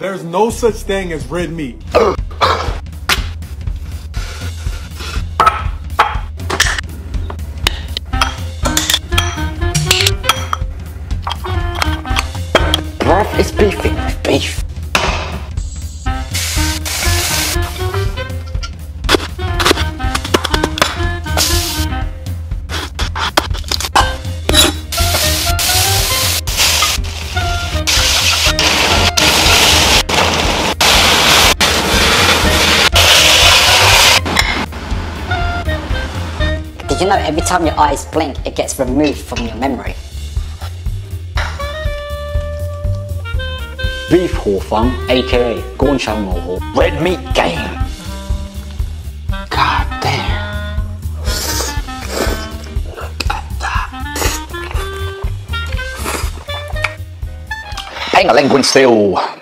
There's no such thing as red meat. Bruv, it's beefy. Beef. Did you know every time your eyes blink, it gets removed from your memory? Beef hofan, aka Guangdong red meat game. God damn. Look at that. Bang a linguine still.